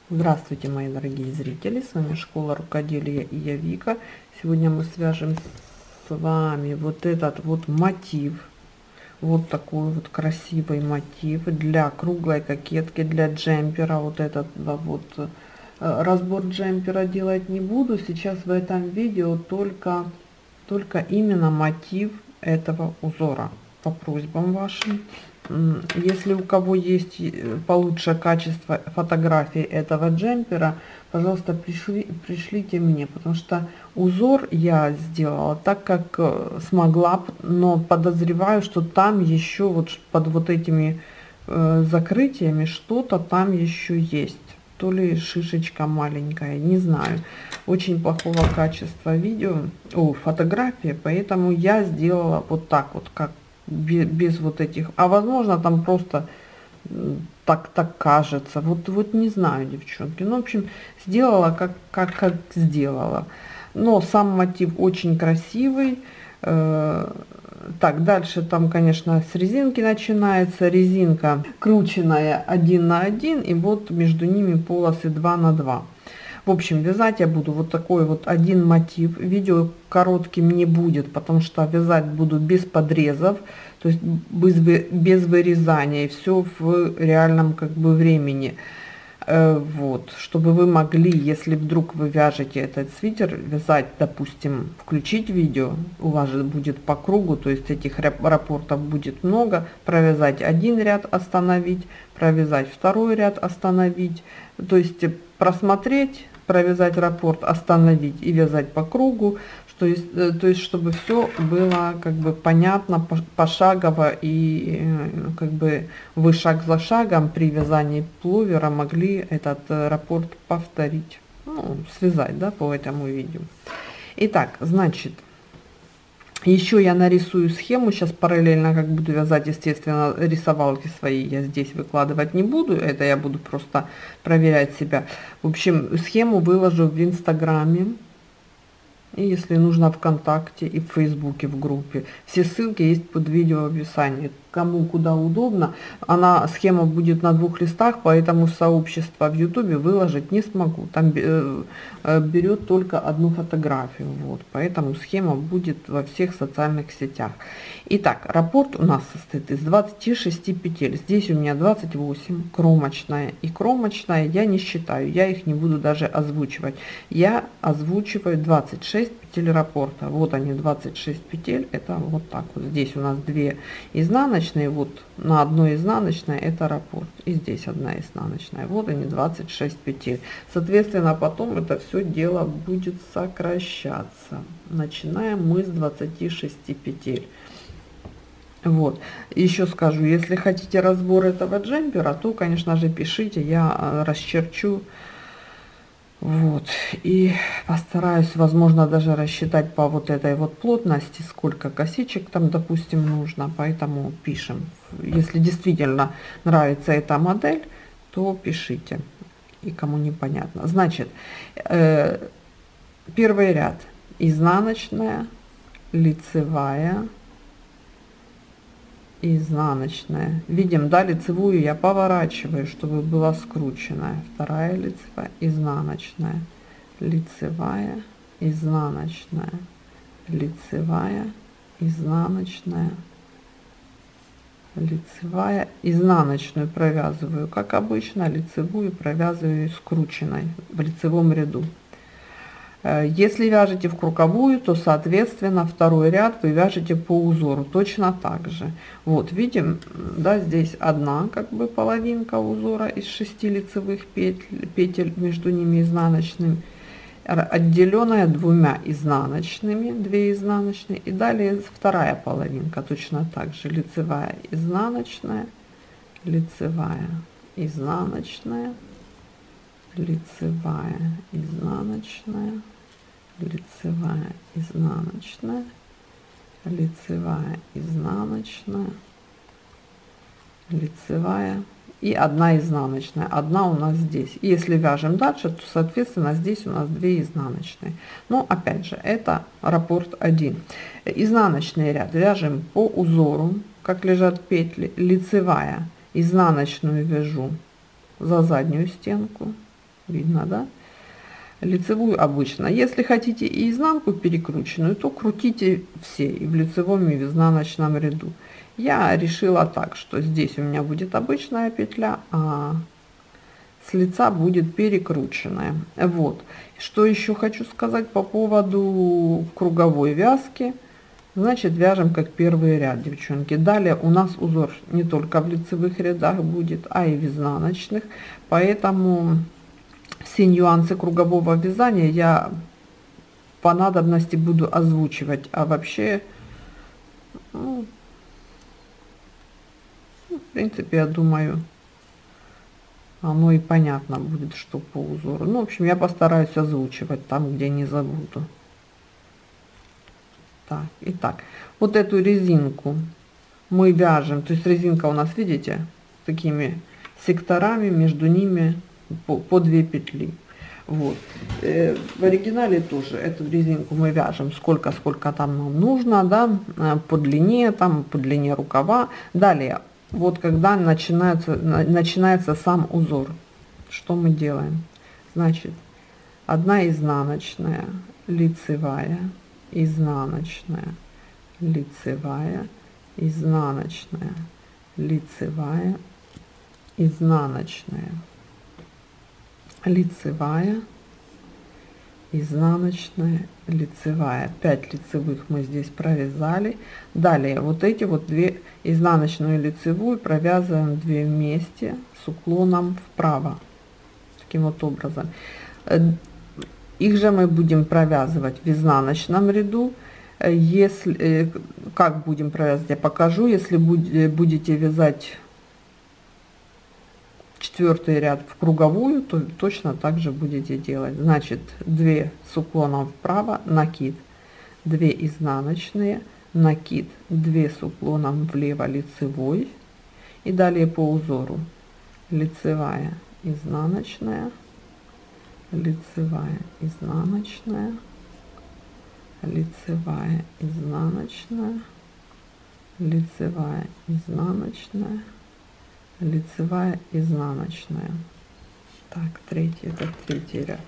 Здравствуйте, мои дорогие зрители, с вами Школа Рукоделия и я Вика. Сегодня мы свяжем с вами вот этот вот мотив, вот такой вот красивый мотив для круглой кокетки, для джемпера. Вот этот вот разбор джемпера делать не буду. Сейчас в этом видео только именно мотив этого узора по просьбам вашим. Если у кого есть получше качество фотографии этого джемпера, пожалуйста, пришлите мне, потому что узор я сделала так, как смогла, но подозреваю, что там еще вот под вот этими закрытиями что-то там еще есть. То ли шишечка маленькая, не знаю. Очень плохого качества фотографии, поэтому я сделала вот так вот, как без вот этих, а возможно там просто так кажется, вот не знаю, девчонки. Ну, в общем, сделала как сделала, но сам мотив очень красивый. Так, дальше там, конечно, с резинки начинается, резинка крученная 1 на 1, и вот между ними полосы 2 на 2. В общем, вязать я буду вот такой вот один мотив. Видео коротким не будет, потому что вязать буду без подрезов, то есть без вырезания, и все в реальном как бы времени. Вот, чтобы вы могли, если вдруг вы вяжете этот свитер, вязать, допустим, включить видео, у вас же будет по кругу, то есть этих рапортов будет много, провязать один ряд, остановить, провязать второй ряд, остановить, то есть просмотреть, провязать раппорт, остановить и вязать по кругу, то есть чтобы все было как бы понятно, пошагово, и как бы вы шаг за шагом при вязании пуловера могли этот раппорт повторить, ну, связать, да, по этому видео. Итак, значит, еще я нарисую схему, сейчас параллельно как буду вязать, естественно, рисовалки свои я здесь выкладывать не буду, это я буду просто проверять себя. В общем, схему выложу в Инстаграме, и если нужно ВКонтакте и в Фейсбуке в группе. Все ссылки есть под видео в описании. Кому куда удобно. Схема будет на 2 листах, поэтому сообщество в Ютубе выложить не смогу. Там берет только одну фотографию. Вот, поэтому схема будет во всех социальных сетях. Итак, раппорт у нас состоит из 26 петель. Здесь у меня 28, кромочная и кромочная. Я не считаю, я их не буду даже озвучивать. Я озвучиваю 26 петель раппорта. Вот они, 26 петель. Это вот так вот. Здесь у нас 2 изнаночные. Вот на одной изнаночной это раппорт. И здесь одна изнаночная. Вот они, 26 петель. Соответственно, потом это все дело будет сокращаться. Начинаем мы с 26 петель. Вот, еще скажу, если хотите разбор этого джемпера, то, конечно же, пишите, я расчерчу. Вот, и постараюсь, возможно, даже рассчитать по вот этой вот плотности, сколько косичек там, допустим, нужно, поэтому пишем. Если действительно нравится эта модель, то пишите, и кому непонятно. Значит, первый ряд: изнаночная, лицевая, изнаночная. Видим, да, лицевую я поворачиваю, чтобы была скрученная. Вторая лицевая, изнаночная, лицевая, изнаночная, лицевая, изнаночная, лицевая, изнаночную провязываю, как обычно, лицевую провязываю скрученной в лицевом ряду. Если вяжете в круговую, то, соответственно, второй ряд вы вяжете по узору точно так же. Вот, видим, да, здесь одна как бы половинка узора из 6 лицевых петель, между ними изнаночными, отделенная 2 изнаночными, 2 изнаночные, и далее вторая половинка точно так же, лицевая, изнаночная, лицевая, изнаночная, лицевая, изнаночная, лицевая, изнаночная, лицевая, изнаночная, лицевая и одна изнаночная. Одна у нас здесь. И если вяжем дальше, то, соответственно, здесь у нас 2 изнаночные. Но опять же, это раппорт 1. Изнаночный ряд вяжем по узору, как лежат петли. Лицевая, изнаночную вяжу за заднюю стенку, видно, да? Лицевую обычно. Если хотите и изнанку перекрученную, то крутите все и в лицевом, и в изнаночном ряду. Я решила так, что здесь у меня будет обычная петля, а с лица будет перекрученная. Вот. Что еще хочу сказать по поводу круговой вязки. Значит, вяжем как первый ряд, девчонки. Далее у нас узор не только в лицевых рядах будет, а и в изнаночных. Поэтому все нюансы кругового вязания я по надобности буду озвучивать. А вообще, ну, в принципе, я думаю, оно и понятно будет, что по узору. Ну, в общем, я постараюсь озвучивать там, где не забуду. Так, итак, вот эту резинку мы вяжем, то есть резинка у нас, видите, такими секторами, между ними по 2 петли. Вот. В оригинале тоже эту резинку мы вяжем сколько там нам нужно, да, по длине, там, по длине рукава. Далее, вот когда начинается сам узор, что мы делаем? Значит, 1 изнаночная, лицевая, изнаночная, лицевая, изнаночная, лицевая, изнаночная, лицевая, изнаночная, лицевая. 5 лицевых мы здесь провязали. Далее вот эти вот 2 изнаночную и лицевую провязываем 2 вместе с уклоном вправо, таким вот образом. Их же мы будем провязывать в изнаночном ряду. Если как будем провязывать, я покажу. Если будете вязать 4-й ряд в круговую, то точно так же будете делать. Значит, 2 с уклоном вправо, накид, 2 изнаночные, накид, 2 с уклоном влево, лицевой. И далее по узору лицевая, изнаночная, лицевая, изнаночная, лицевая, изнаночная, лицевая, изнаночная, лицевая, изнаночная. Так, это 3-й ряд.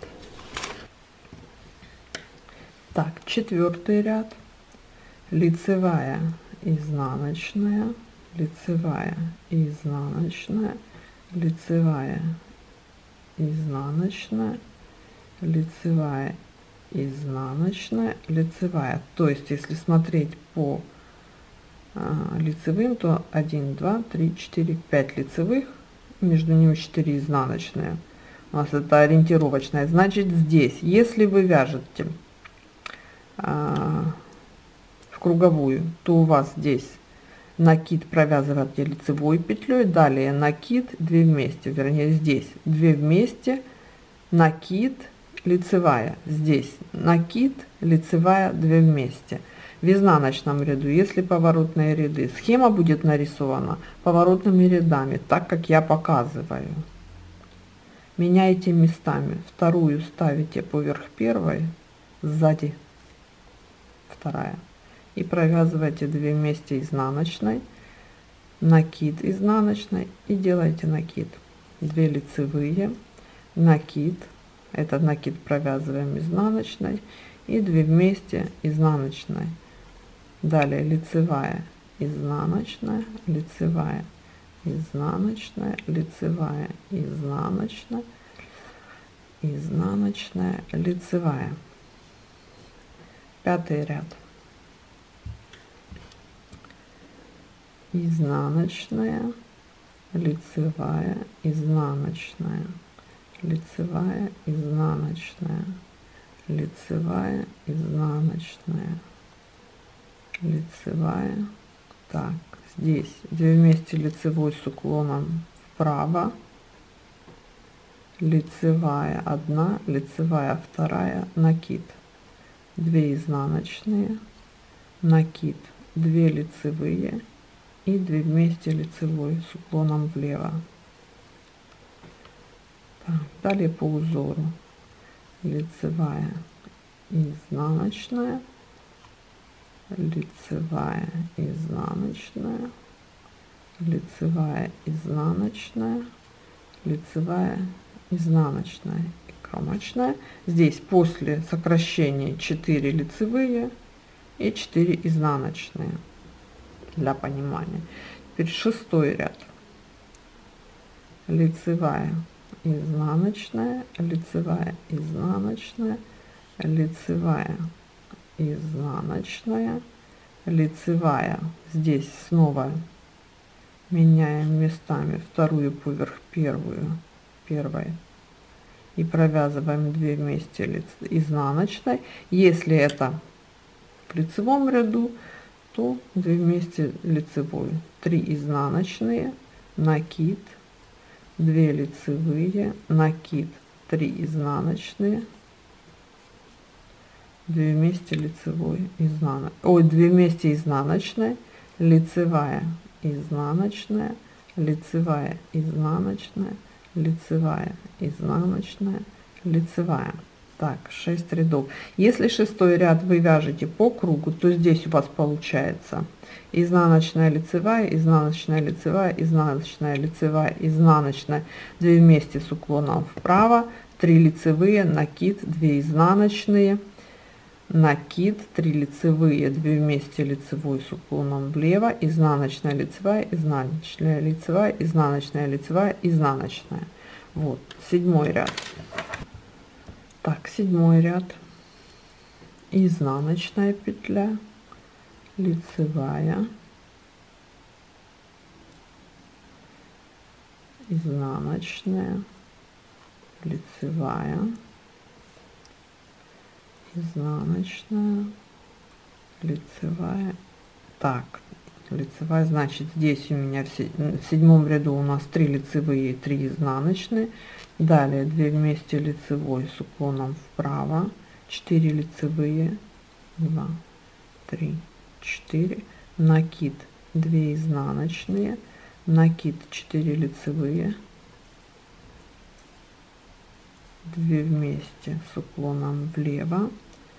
Так, 4-й ряд, лицевая, изнаночная, лицевая, изнаночная, лицевая, изнаночная, лицевая, изнаночная, лицевая. То есть если смотреть по лицевым, то 1 2 3 4 5 лицевых, между ними 4 изнаночные. У нас это ориентировочная. Значит, здесь, если вы вяжете в круговую, то у вас здесь накид провязываете лицевой петлей, далее накид 2 вместе, вернее здесь 2 вместе, накид, лицевая, здесь накид, лицевая, 2 вместе. В изнаночном ряду, если поворотные ряды, схема будет нарисована поворотными рядами, так как я показываю. Меняйте местами. 2-ю ставите поверх 1-й, сзади 2-я. И провязывайте 2 вместе изнаночной, накид изнаночной и делайте накид. 2 лицевые, накид, этот накид провязываем изнаночной и 2 вместе изнаночной. Далее лицевая, изнаночная, лицевая, изнаночная, лицевая, изнаночная, изнаночная, лицевая. 5-й ряд. Изнаночная, лицевая, изнаночная, лицевая, изнаночная, лицевая, изнаночная, лицевая. Так, здесь 2 вместе лицевой с уклоном вправо, лицевая 1, лицевая 2, накид, 2 изнаночные, накид, 2 лицевые и 2 вместе лицевой с уклоном влево. Так, далее по узору лицевая, изнаночная, лицевая, изнаночная, лицевая, изнаночная, лицевая, изнаночная и кромочная. Здесь после сокращения 4 лицевые и 4 изнаночные, для понимания. Теперь 6 ряд. Лицевая, изнаночная, лицевая, изнаночная, лицевая, изнаночная, лицевая. Здесь снова меняем местами вторую поверх первой и провязываем 2 вместе изнаночной. Если это в лицевом ряду, то 2 вместе лицевой, 3 изнаночные, накид, 2 лицевые, накид, 3 изнаночные, 2 вместе лицевой, 2 вместе изнаночной, лицевая, изнаночная, лицевая, изнаночная, лицевая, изнаночная, лицевая. Так, 6 рядов. Если 6 ряд вы вяжете по кругу, то здесь у вас получается изнаночная, лицевая, изнаночная, лицевая, изнаночная, лицевая, изнаночная, 2 вместе с уклоном вправо, 3 лицевые, накид, 2 изнаночные, накид, 3 лицевые, 2 вместе лицевой с уклоном влево, изнаночная, лицевая, изнаночная, лицевая, изнаночная, лицевая, изнаночная. Вот 7 ряд. Так, 7 ряд, изнаночная петля, лицевая, изнаночная, лицевая, изнаночная, лицевая. Так, лицевая, значит, здесь у меня в 7 ряду у нас 3 лицевые и 3 изнаночные. Далее 2 вместе лицевой с уклоном вправо, 4 лицевые, 2, 3, 4, накид, 2 изнаночные, накид, 4 лицевые, 2 вместе с уклоном влево,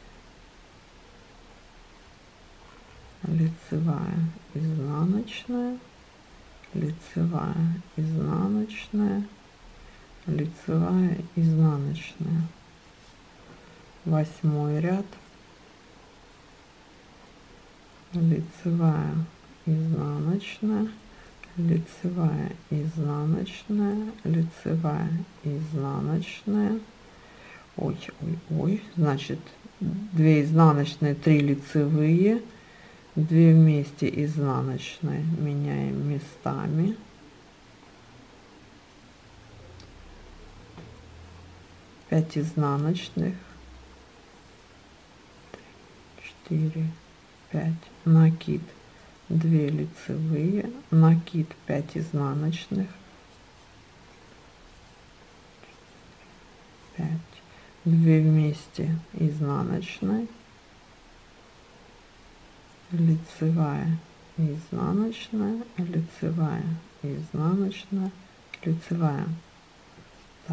лицевая, изнаночная, лицевая, изнаночная, лицевая, изнаночная. 8 ряд, лицевая, изнаночная, лицевая, изнаночная, лицевая, изнаночная. Ой, ой, ой, значит, 2 изнаночные, 3 лицевые, 2 вместе изнаночные меняем местами, 5 изнаночных, 3, 4, 5, накид, 2 лицевые, накид, 5 изнаночных, 5, 2 вместе изнаночной, лицевая, изнаночная, лицевая, изнаночная, лицевая. Так.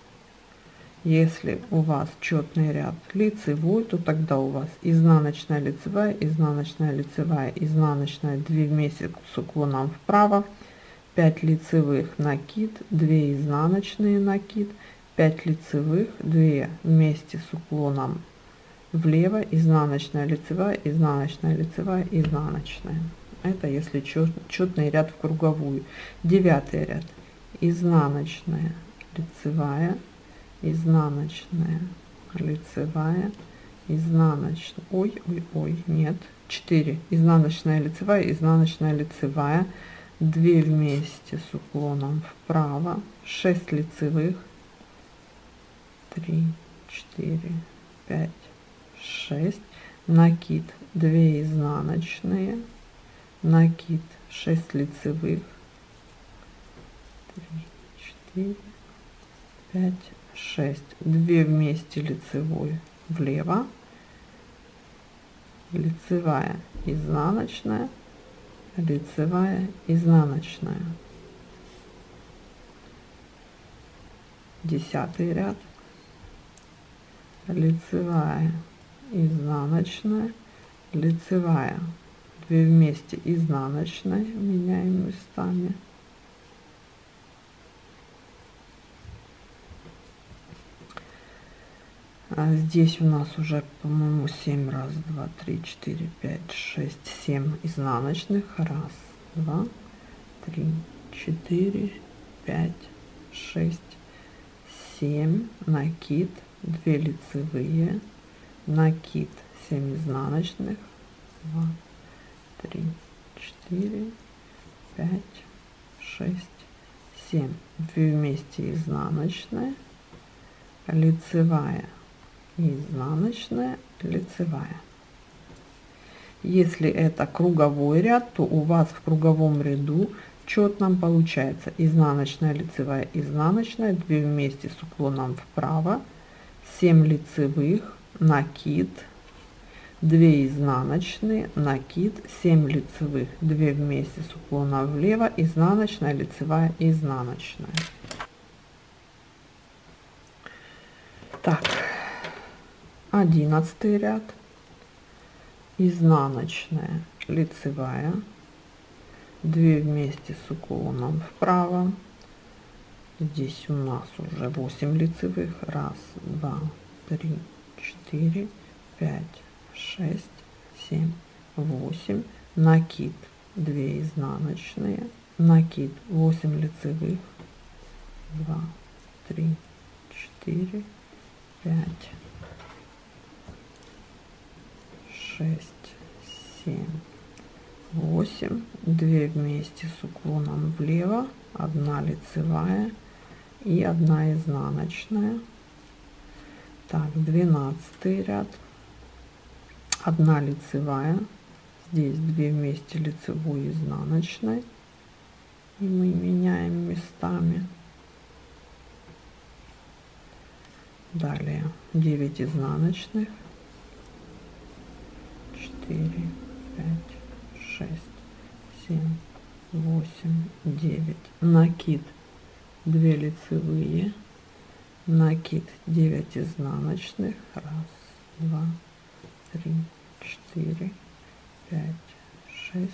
Если у вас четный ряд лицевой, то тогда у вас изнаночная, лицевая, изнаночная, лицевая, изнаночная, 2 вместе с уклоном вправо, 5 лицевых, накид, 2 изнаночные, накид, 5 лицевых, 2 вместе с уклоном влево, изнаночная, лицевая, изнаночная, лицевая, изнаночная. Это если четный ряд в круговую. 9 ряд, изнаночная, лицевая, изнаночная, лицевая, изнаночная, ой, ой, ой, нет, 4 изнаночная, лицевая, изнаночная, лицевая, 2 вместе с уклоном вправо, 6 лицевых, 3, 4, 5, 6, накид, 2 изнаночные, накид, 6 лицевых, 3, 4, 5, 6, 2 вместе лицевой влево, лицевая, изнаночная, лицевая, изнаночная. 10 ряд, лицевая, изнаночная, лицевая, 2 вместе изнаночная, меняем местами, Здесь у нас уже, по-моему, 7, раз, 2, 3, 4, 5, 6, 7 изнаночных, раз, 2, 3, 4, 5, 6, 7, накид, 2 лицевые, накид, 7 изнаночных, 2, 3, 4, 5, 6, 7, 2 вместе изнаночная, лицевая, изнаночная, лицевая. Если это круговой ряд, то у вас в круговом ряду четном получается изнаночная, лицевая, изнаночная, 2 вместе с уклоном вправо, 7 лицевых, накид, 2 изнаночные, накид, 7 лицевых, 2 вместе с уклоном влево, изнаночная, лицевая, изнаночная. Так, 11 ряд, изнаночная, лицевая, 2 вместе с уклоном вправо, здесь у нас уже 8 лицевых, раз, 2, 3, 4, 5, 6, 7, 8, накид, 2 изнаночные, накид, 8 лицевых, 2, 3, 4, 5, 6, 7, 8, 2 вместе с уклоном влево, 1 лицевая и 1 изнаночная. Так, 12 ряд, 1 лицевая, здесь 2 вместе лицевой, изнаночной, и мы меняем местами. Далее 9 изнаночных, 4, 5, 6, 7, 8, 9, накид, 2 лицевые, накид, 9 изнаночных, раз, 2, 3, 4, 5, 6,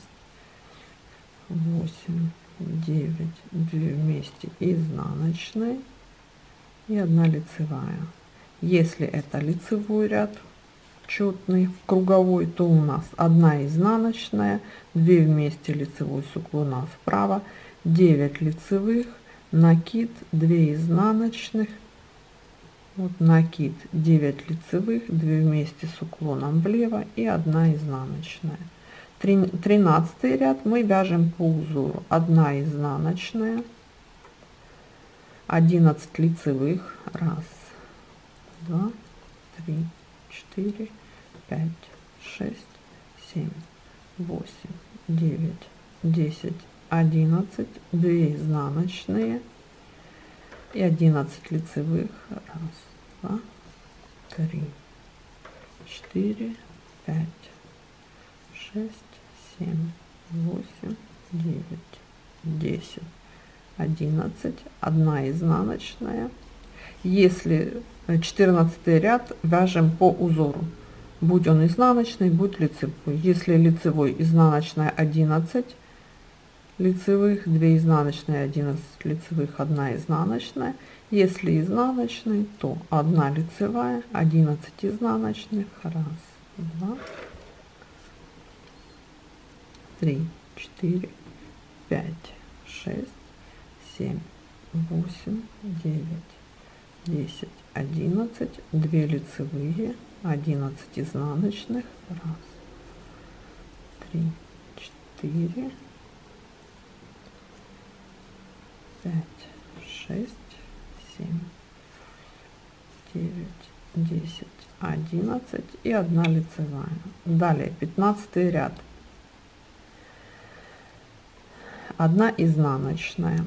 8, 9, 2 вместе изнаночной и 1 лицевая. Если это лицевой ряд четный, круговой, то у нас 1 изнаночная, 2 вместе лицевой с уклоном вправо, 9 лицевых, накид, 2 изнаночных, вот накид, 9 лицевых, 2 вместе с уклоном влево и 1 изнаночная. 13 ряд мы вяжем по узору: 1 изнаночная, 11 лицевых, раз, 2, 3, 4, 5, 6, 7, 8, 9, 10, 11, 2 изнаночные и 11 лицевых, раз, 2, 3, 4, 5, 6, 7, 8, 9, 10, 11, 1 изнаночная. Если 14 ряд вяжем по узору, будь он изнаночный, будь лицевой. Если лицевой, изнаночная, 11 лицевых, 2 изнаночные, 11 лицевых, 1 изнаночная. Если изнаночный, то 1 лицевая, 11 изнаночных, раз, 2, 3, 4, 5, 6, 7, 8, 9, 10, 11, 2 лицевые, 11 изнаночных, раз, 3, 4, 5, 6, 7, 9, 10, 11 и 1 лицевая. Далее 15 ряд, 1 изнаночная,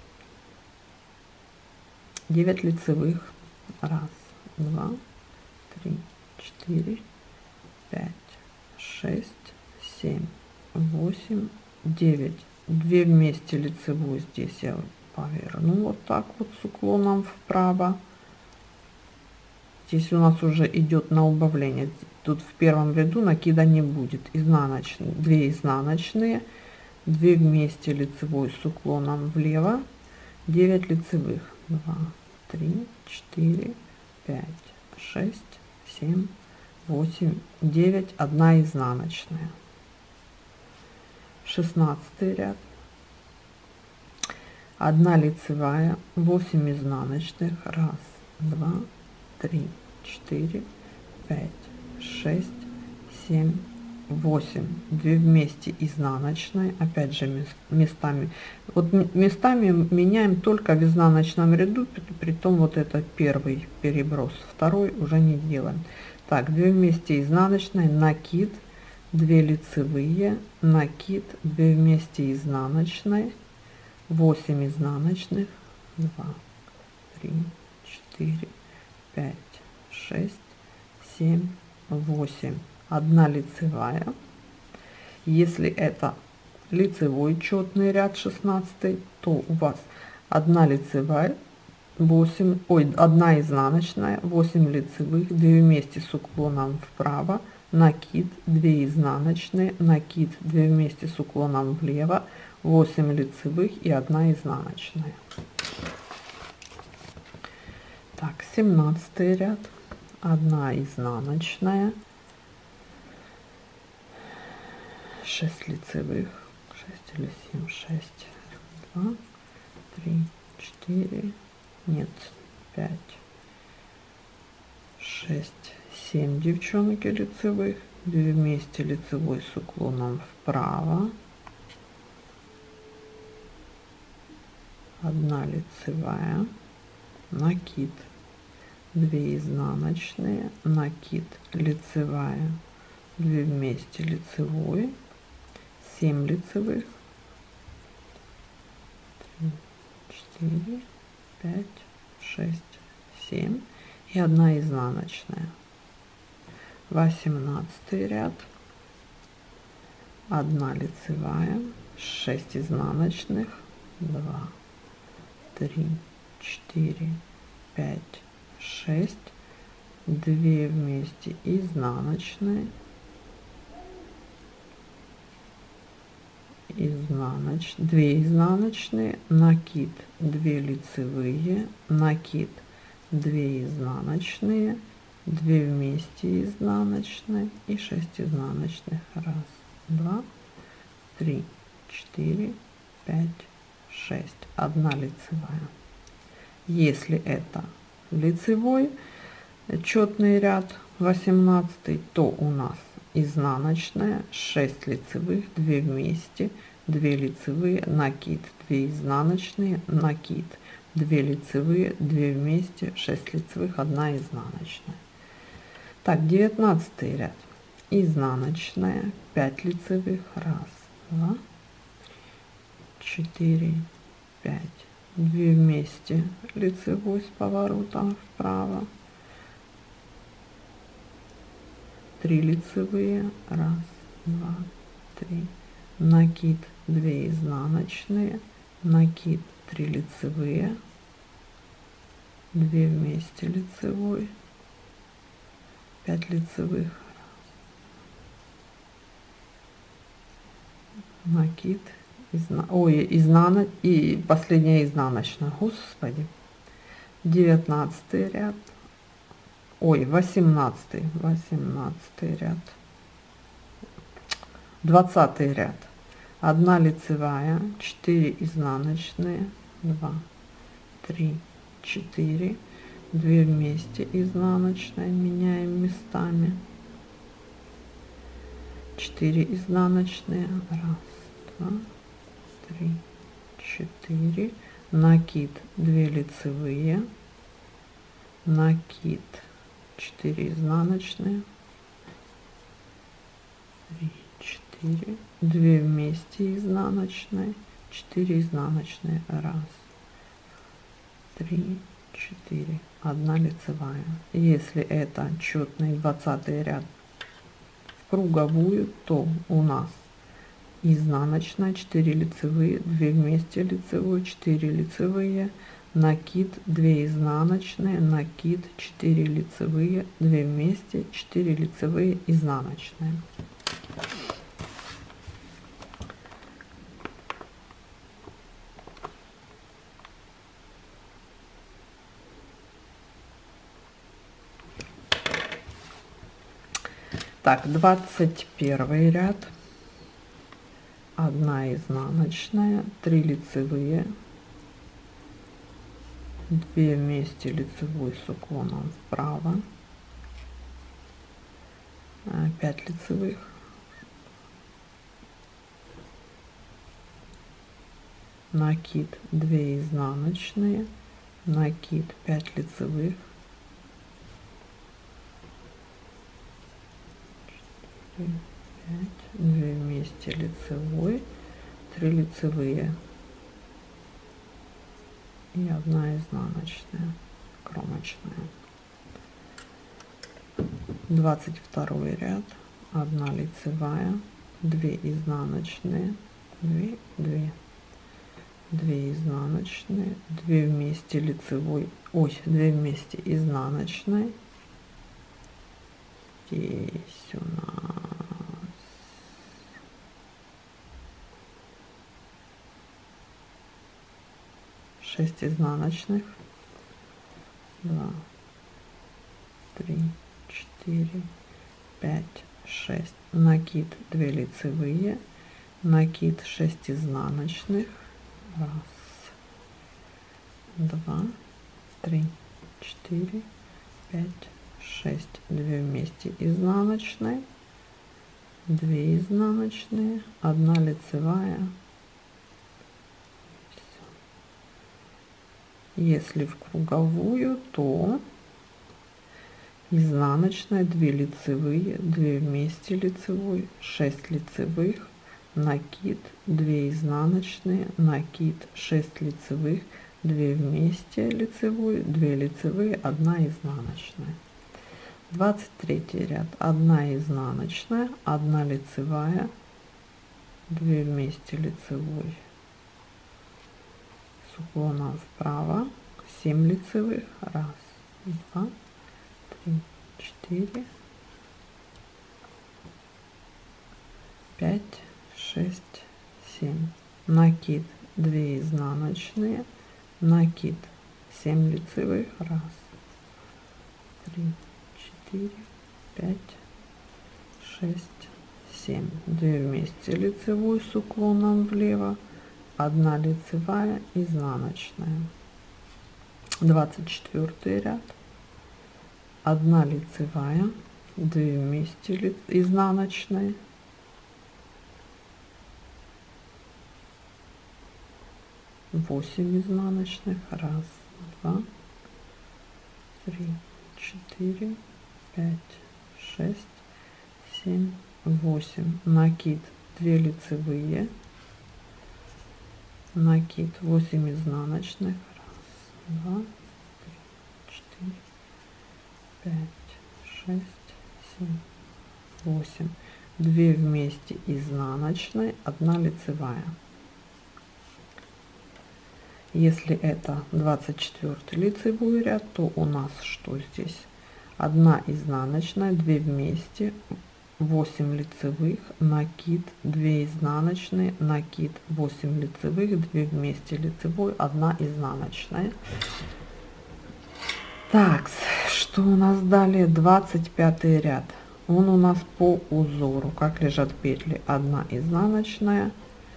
9 лицевых, раз, 2, 3, 4, 5, 6, 7, 8, 9, 2 вместе лицевую, здесь я поверну вот так вот с уклоном вправо. Здесь у нас уже идет на убавление, тут в первом ряду накида не будет. Изнаночные, 2 изнаночные, 2 вместе лицевой с уклоном влево, 9 лицевых, 2, 3, 4, 5, 6, 7, 8, 9, 1 изнаночная. 16 ряд, 1 лицевая, 8 изнаночных, 1, 2, 3, 4, 5, 6, 7, 8, 2 вместе изнаночной, опять же местами, вот местами меняем только в изнаночном ряду, притом вот это первый переброс, второй уже не делаем. Так, 2 вместе изнаночной, накид, 2 лицевые, накид, 2 вместе изнаночной, 8 изнаночных, 2, 3, 4, 5, 6, 7, 8, 1 лицевая. Если это лицевой четный ряд 16, то у вас 1 лицевая, 8, ой, 1 изнаночная, 8 лицевых, 2 вместе с уклоном вправо, накид, 2 изнаночные, накид, 2 вместе с уклоном влево, 8 лицевых и 1 изнаночная. Так, 17 ряд, 1 изнаночная, 6 лицевых, 6 или 7, 6, 2, 3, 4, нет, 5, 6, 7 девчонки лицевых, 2 вместе лицевой с уклоном вправо, 1 лицевая, накид, 2 изнаночные, накид, лицевая, 2 вместе лицевой, 7 лицевых, 3, 4, 5, 6, 7 и 1 изнаночная. 18 ряд, 1 лицевая, 6 изнаночных, 2, 3, 4, 5, 6, 2 вместе изнаночные,2 изнаночные, накид, 2 лицевые, накид, 2 изнаночные, 2 вместе изнаночные и 6 изнаночных. 1, 2, 3, 4, 5, 6, 1 лицевая. Если это лицевой четный ряд 18, то у нас изнаночная, 6 лицевых, 2 вместе, 2 лицевые, накид, 2 изнаночные, накид, 2 лицевые, 2 вместе, 6 лицевых, 1 изнаночная. Так, 19 ряд, изнаночная, 5 лицевых, 1, 2, 4, 5, 2 вместе лицевой с поворотом вправо, 3 лицевые, 1, 2, 3, накид, 2 изнаночные, накид, 3 лицевые, 2 вместе лицевой, 5 лицевых, накид, и последняя изнаночная. Господи. 19 ряд, ой, 18 ряд, 20 ряд, 1 лицевая, 4 изнаночные, 2, 3, 4, 2 вместе изнаночная, меняем местами, 4 изнаночные, 1, 2, 3, 4, накид, 2 лицевые, накид, 4 изнаночные, 3, 4, 2 вместе изнаночные, 4 изнаночные, 1, 3, 4, 1 лицевая. Если это четный 20 ряд в круговую, то у нас изнаночная, 4 лицевые, 2 вместе лицевой, 4 лицевые, накид, 2 изнаночные, накид, 4 лицевые, 2 вместе, 4 лицевые, изнаночные. Так, 21 ряд, 1 изнаночная, 3 лицевые, 2 вместе лицевой с уклоном вправо, 5 лицевых, накид, 2 изнаночные, накид, 5 лицевых, 4, 5, 2 вместе лицевой, 3 лицевые и 1 изнаночная, кромочная. 22 ряд, 1 лицевая, 2 изнаночные, 2 изнаночные, 2 вместе лицевой, ой, 2 вместе изнаночной. Здесь у нас 6 изнаночных, 2, 3, 4, 5, 6, накид, 2 лицевые, накид, 6 изнаночных, 1, 2, 3, 4, 5, 6, 2 вместе изнаночной, 2 изнаночные, 1 лицевая. Если в круговую, то изнаночная, 2 лицевые, 2 вместе лицевой, 6 лицевых, накид, 2 изнаночные, накид, 6 лицевых, 2 вместе лицевой, 2 лицевые, 1 изнаночная. 23 ряд, 1 изнаночная, 1 лицевая, 2 вместе лицевой с уклоном вправо, 7 лицевых, 1, 2, 3, 4, 5, 6, 7, накид, 2 изнаночные, накид, 7 лицевых, 1, 3, 4, 5, 6, 7, 2 вместе лицевой с уклоном влево, 1 лицевая, изнаночная. 24 ряд, 1 лицевая, 2 вместе изнаночные, 8 изнаночных, 1, 2, 3, 4, 5, 6, 7, 8, накид, 2 лицевые, накид, 8 изнаночных, 1, 2, 3, 4, 5, 6, 7, 8, 2 вместе изнаночной, 1 лицевая. Если это 24 лицевой ряд, то у нас что здесь? 1 изнаночная, 2 вместе, 8 лицевых, накид, 2 изнаночные, накид, 8 лицевых, 2 вместе лицевой, 1 изнаночная. Так, что у нас далее? 25 ряд. Он у нас по узору, как лежат петли: 1 изнаночная,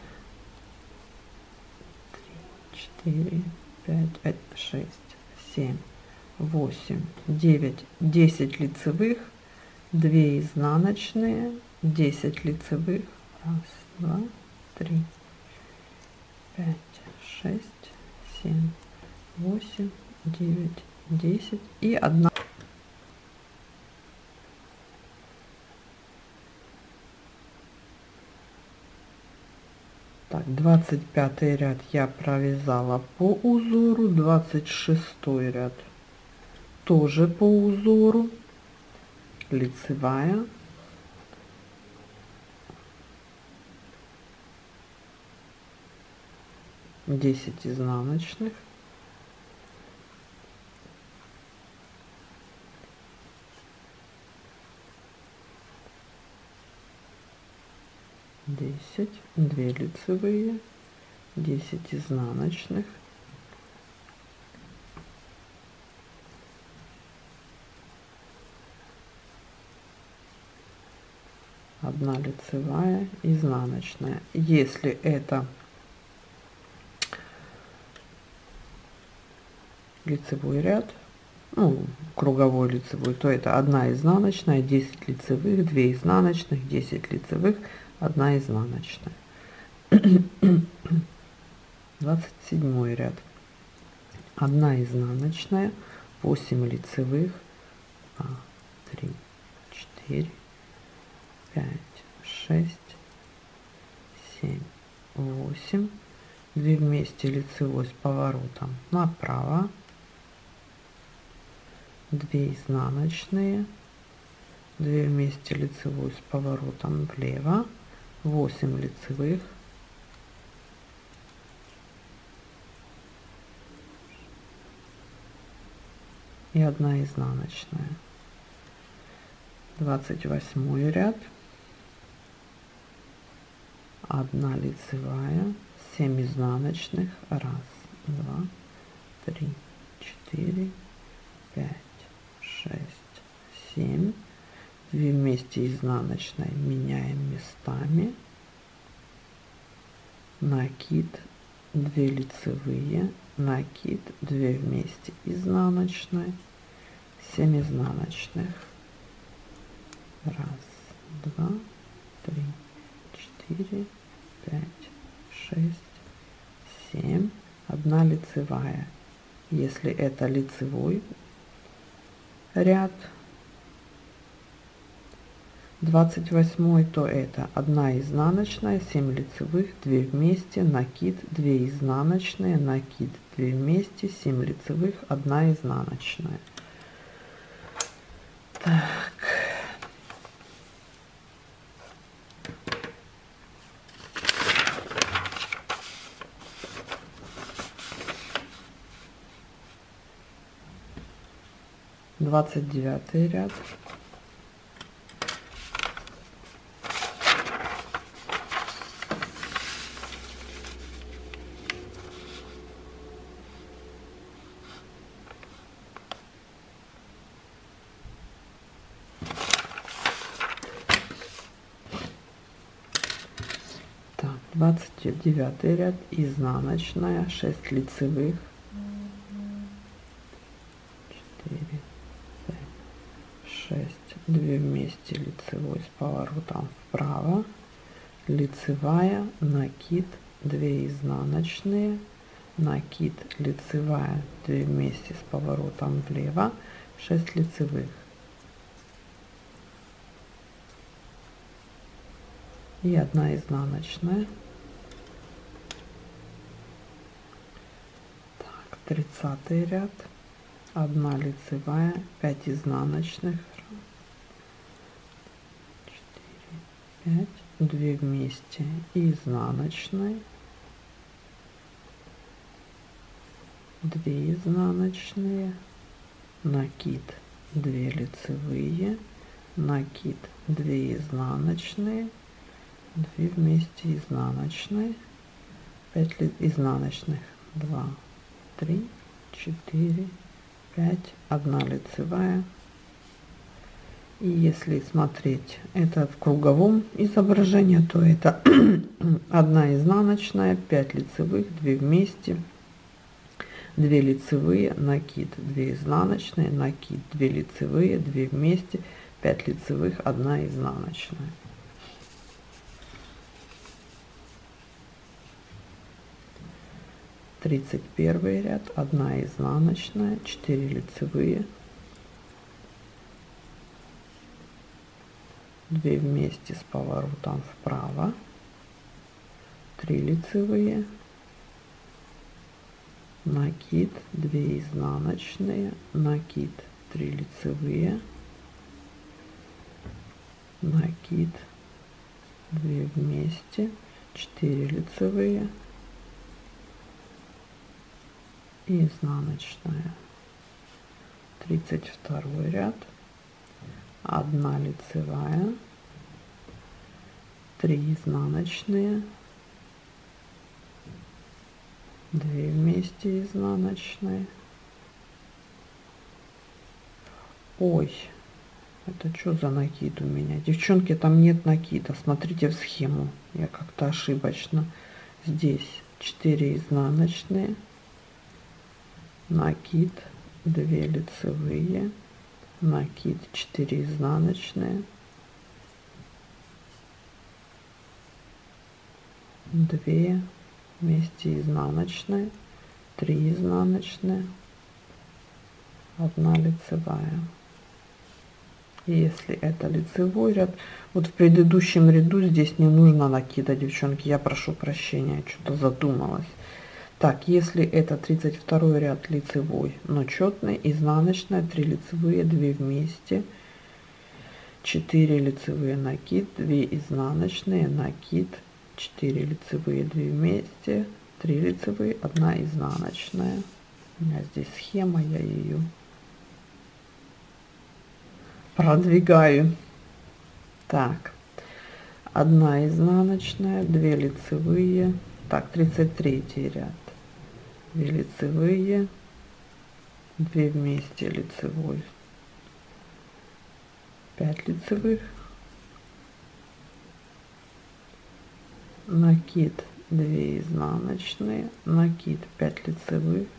4, 5, 6, 7, 8, 9, 10 лицевых, 2 изнаночные, 10 лицевых, 1, 2, 3, 5, 6, 7, 8, 9, 10 и 1. Так, 25 ряд я провязала по узору, 26 ряд тоже по узору, лицевая, десять изнаночных, 10, 2 лицевые, 10 изнаночных, 2 1 лицевая, изнаночная. Если это лицевой ряд, ну, круговой лицевой, то это 1 изнаночная, 10 лицевых, 2 изнаночных, 10 лицевых, 1 изнаночная. 27 ряд. 1 изнаночная, 8 лицевых, 2, 3, 4, 5, 6, 7, 8. 2 вместе лицевой с поворотом направо, 2 изнаночные, 2 вместе лицевой с поворотом влево, 8 лицевых, и 1 изнаночная. 28 ряд. 1 лицевая, 7 изнаночных, 1, 2, 3, 4, 5, 6, 7. 2 вместе изнаночной меняем местами, накид, 2 лицевые, накид, 2 вместе изнаночной, 7 изнаночных, 1, 2, 3, 4, 5, 6, 7, 1 лицевая. Если это лицевой ряд, 28, то это 1 изнаночная, 7 лицевых, 2 вместе, накид, 2 изнаночные, накид, 2 вместе, 7 лицевых, 1 изнаночная. Так. Двадцать 29 ряд. Так, 29 ряд, изнаночная, 6 лицевых, 4, 5, 6, 2 вместе лицевой с поворотом вправо, лицевая, накид, 2 изнаночные, накид, лицевая, 2 вместе с поворотом влево, 6 лицевых и 1 изнаночная. Так, 30 ряд, 1 лицевая, 5 изнаночных, 4, 5, 2 вместе изнаночной, 2 изнаночные, накид, 2 лицевые, накид, 2 изнаночные, 2 вместе изнаночной, 5 изнаночных, 2, 3, 4, 5, 1 лицевая. И если смотреть это в круговом изображении, то это 1 изнаночная, 5 лицевых, 2 вместе, 2 лицевые, накид, 2 изнаночные, накид, 2 лицевые, 2 вместе, 5 лицевых, 1 изнаночная. Тридцать 31 ряд, 1 изнаночная, 4 лицевые, 2 вместе с поворотом вправо, 3 лицевые, накид, 2 изнаночные, накид, 3 лицевые, накид, 2 вместе, 4 лицевые и изнаночная. 32 ряд, 1 лицевая, 3 изнаночные, 2 вместе изнаночные. Ой, Это что за накид у меня? Девчонки, там нет накида. Смотрите в схему. Я как-то ошибочно. Здесь 4 изнаночные. Накид 2 лицевые. Накид 4 изнаночные. 2 вместе изнаночные. 3 изнаночные. 1 лицевая. Если это лицевой ряд, вот в предыдущем ряду здесь не нужно накида, девчонки, я прошу прощения, что-то задумалась. Так, если это 32 ряд лицевой, но четный, изнаночная, 3 лицевые, 2 вместе, 4 лицевые, накид, 2 изнаночные, накид, 4 лицевые, 2 вместе, 3 лицевые, 1 изнаночная. У меня здесь схема, я ее продвигаю. Так, 1 изнаночная, 2 лицевые. Так, 33 ряд. 2 лицевые, 2 вместе лицевой, 5 лицевых, накид 2 изнаночные, накид 5 лицевых,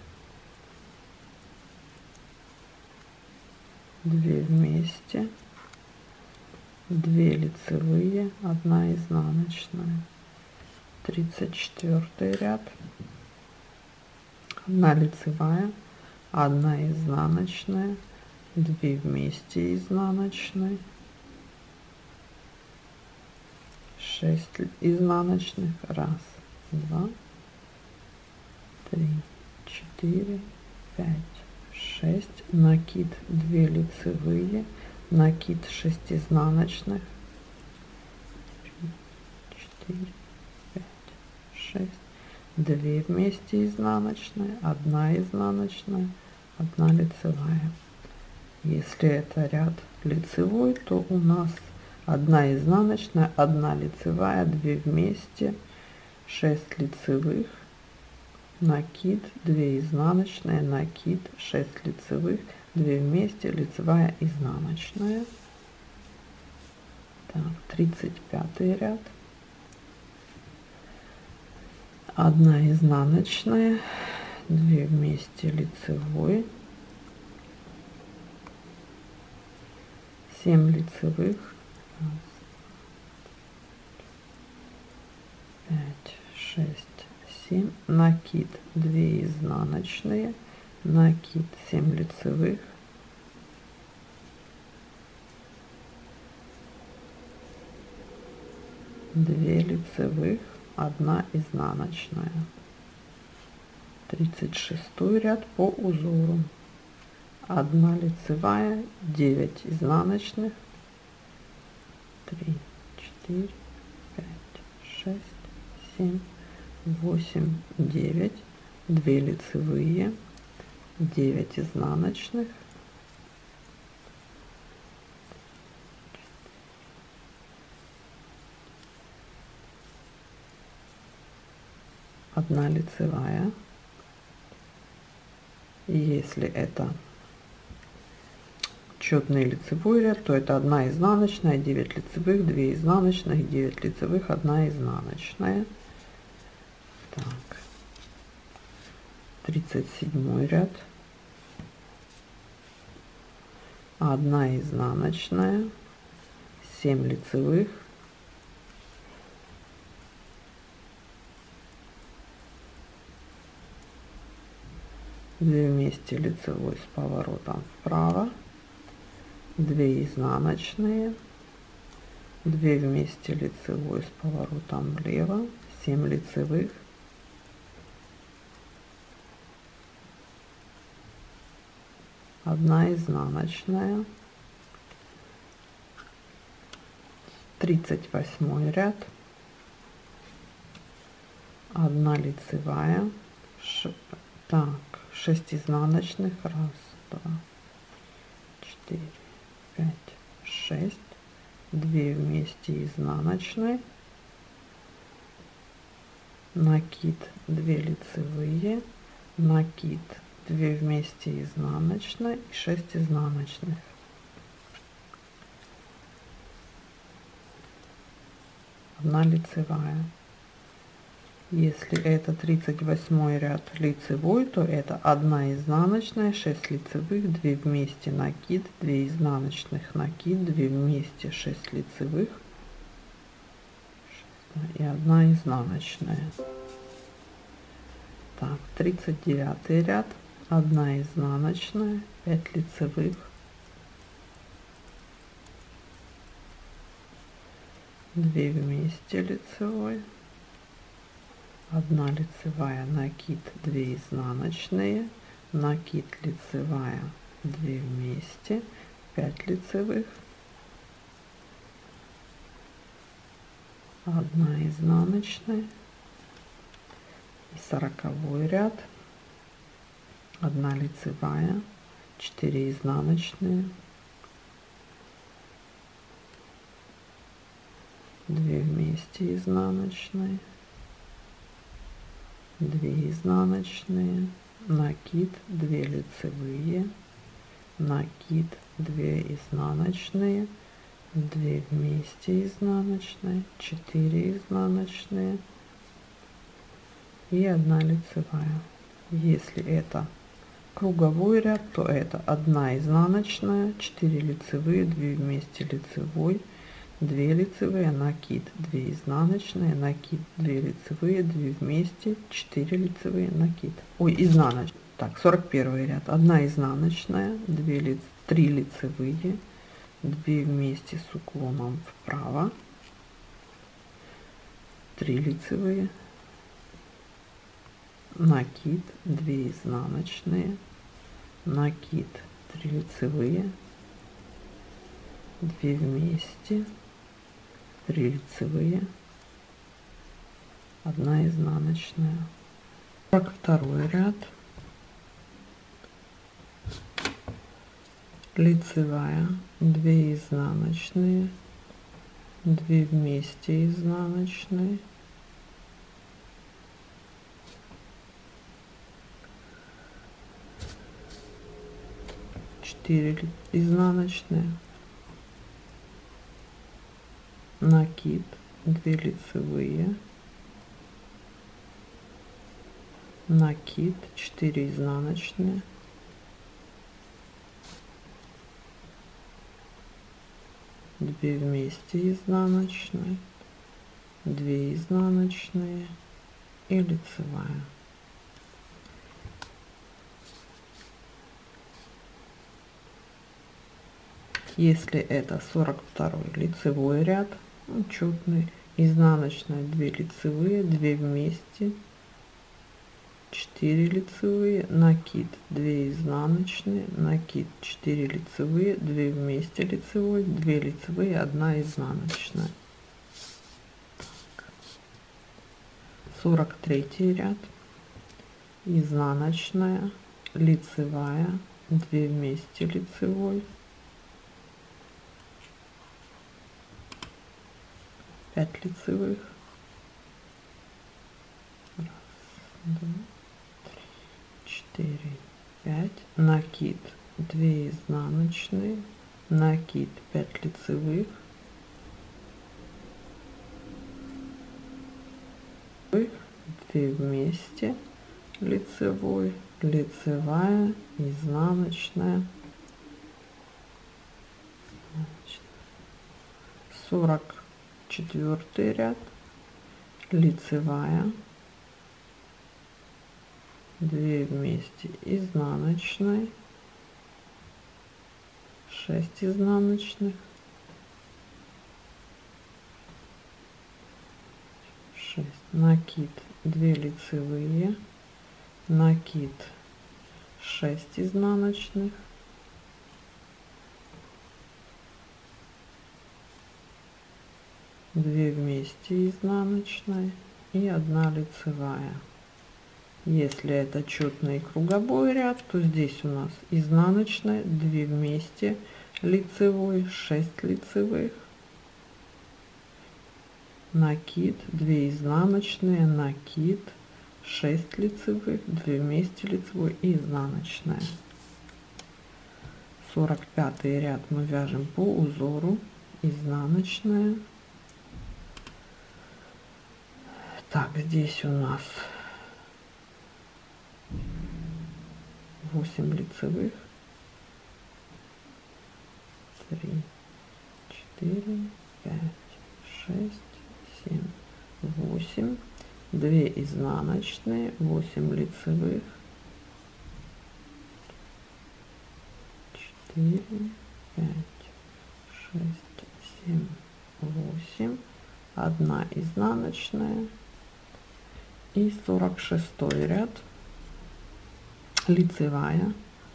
2 вместе, 2 лицевые, 1 изнаночная. 34 ряд, 1 лицевая, 1 изнаночная, 2 вместе изнаночной, 6 изнаночных, 1, 2, 3, 4, 5, 6, накид 2 лицевые, накид 6 изнаночных, 4, 5, 6, 2 вместе изнаночная, 1 изнаночная, 1 лицевая. Если это ряд лицевой, то у нас 1 изнаночная, 1 лицевая, 2 вместе, 6 лицевых, накид 2 изнаночные, накид 6 лицевых, 2 вместе, лицевая, изнаночная. Так, 35 ряд, 1 изнаночная, 2 вместе лицевой, 7 лицевых, 5, 6, 7, накид 2 изнаночные, накид 7 лицевых, 2 лицевых, 1 изнаночная. 36 ряд по узору, 1 лицевая, 9 изнаночных, 3, 4, 5, 6, 7, 8, 9, 2 лицевые, 9 изнаночных, 1 лицевая. Если это четный лицевой ряд, то это 1 изнаночная, 9 лицевых, 2 изнаночных, 9 лицевых, 1 изнаночная. Так, 37 ряд, 1 изнаночная, 7 лицевых, 2 вместе лицевой с поворотом вправо, 2 изнаночные, 2 вместе лицевой с поворотом влево, 7 лицевых, 1 изнаночная, 38 ряд, 1 лицевая, так, 6 изнаночных, 1, 2, 4, 5, 6, 2 вместе изнаночной, накид 2 лицевые, накид 2 вместе изнаночной и 6 изнаночных. 1 лицевая. Если это 38 ряд лицевой, то это 1 изнаночная, 6 лицевых, 2 вместе, накид, 2 изнаночных, накид, 2 вместе, 6 лицевых и 1 изнаночная. Так, 39 ряд, 1 изнаночная, 5 лицевых, 2 вместе лицевой, 1 лицевая, накид, 2 изнаночные, накид, лицевая, 2 вместе, 5 лицевых, 1 изнаночная. И 40 ряд, 1 лицевая, 4 изнаночные, 2 вместе изнаночные, 2 изнаночные, накид, 2 лицевые, накид, 2 изнаночные, 2 вместе изнаночные, 4 изнаночные и 1 лицевая. Если это круговой ряд, то это 1 изнаночная, 4 лицевые, 2 вместе лицевой, 2 лицевые, накид, 2 изнаночные, накид, 2 лицевые, 2 вместе, 4 лицевые, накид. Ой, изнаночная. Так, 41 ряд, 1 изнаночная, 3 лицевые, 2 вместе с уклоном вправо, 3 лицевые, накид, 2 изнаночные, накид, 3 лицевые, 2 вместе, 3 лицевые, 1 изнаночная. 42 ряд, лицевая, 2 изнаночные, 2 вместе изнаночные, 4 изнаночные, накид, 2 лицевые, накид, 4 изнаночные, 2 вместе изнаночные, 2 изнаночные и лицевая. Если это 42 лицевой ряд, четный, изнаночная, 2 лицевые, 2 вместе, 4 лицевые, накид, 2 изнаночные, накид, 4 лицевые, 2 вместе лицевой, 2 лицевые, 1 изнаночная. 43 ряд, изнаночная, лицевая, 2 вместе лицевой, 5 лицевых, 1, 2, 3, 4, 5, накид, 2 изнаночные, накид, 5 лицевых, 2 вместе лицевой, лицевая, изнаночная. 44 ряд, лицевая, 2 вместе изнаночной, 6 изнаночных, 6, накид, 2 лицевые, накид, 6 изнаночных, 2 вместе изнаночной и 1 лицевая. Если это четный круговой ряд, то здесь у нас изнаночная, 2 вместе лицевой, 6 лицевых, накид, 2 изнаночные, накид, 6 лицевых, 2 вместе лицевой и изнаночная. 45 ряд мы вяжем по узору, изнаночная, Так, здесь у нас 8 лицевых, 3, 4, 5, 6, 7, 8, 2 изнаночные, 8 лицевых, 4, 5, 6, 7, 8, 1 изнаночная и 46 ряд, лицевая,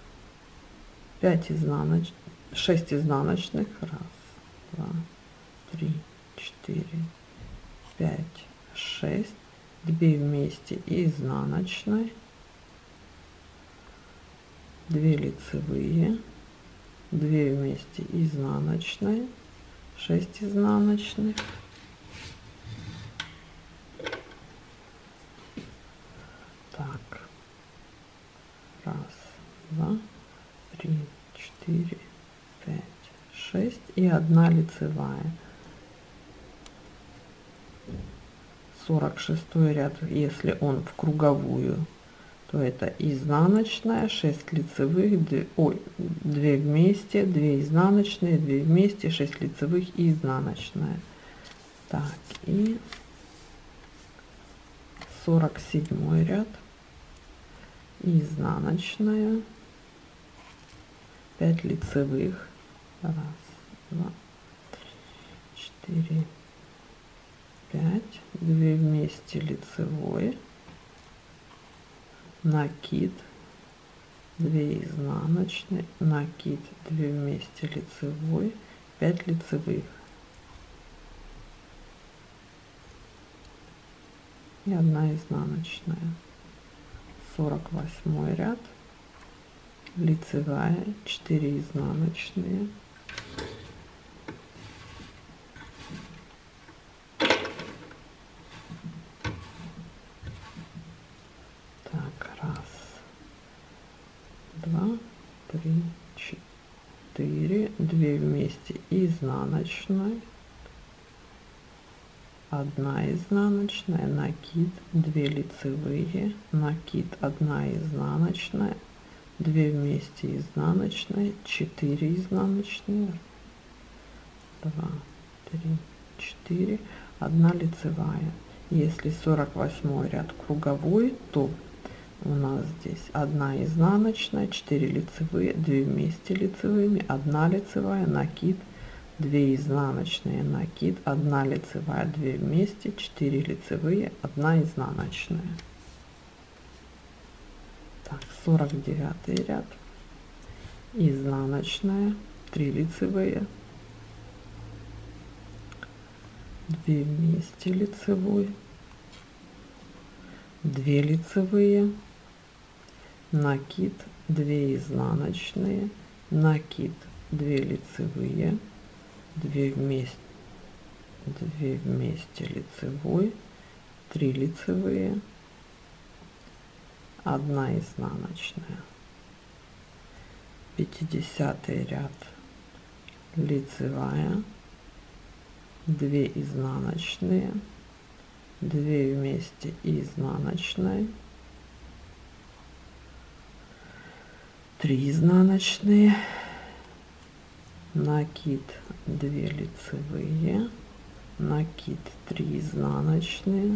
5 изнаночных, 6 изнаночных, 1, 2, 3, 4, 5, 6, 2 вместе и изнаночной, 2 лицевые, 2 вместе изнаночной, 6 изнаночных, так, 1, 2, 3, 4, 5, 6 и 1 лицевая. 46 ряд, если он в круговую, то это изнаночная, 6 лицевых, 2 вместе, 2 изнаночные, 2 вместе, 6 лицевых и изнаночная. Так, и 47 ряд, изнаночная, 5 лицевых, 1, 2, 4, 5, 2 вместе лицевой, накид, 2 изнаночные, накид, 2 вместе лицевой, 5 лицевых и 1 изнаночная. 48 ряд, лицевая, 4 изнаночные, так, 1, 2, 3, 4, 2 вместе изнаночной, 1 изнаночная, накид, 2 лицевые, накид, 1 изнаночная, 2 вместе изнаночной, 4 изнаночные, 2, 3, 4, 1 лицевая. Если 48 ряд круговой, то у нас здесь 1 изнаночная, 4 лицевые, 2 вместе лицевыми, 1 лицевая, накид, 2 изнаночные, накид, 1 лицевая, 2 вместе, 4 лицевые, 1 изнаночная. Так, 49 ряд, изнаночная, 3 лицевые, 2 вместе лицевой, 2 лицевые, накид, 2 изнаночные, накид, 2 лицевые, 2 вместе лицевой, 3 лицевые, 1 изнаночная. 50 ряд, лицевая, 2 изнаночные, 2 вместе изнаночной, 3 изнаночные, накид, 2 лицевые, накид, 3 изнаночные,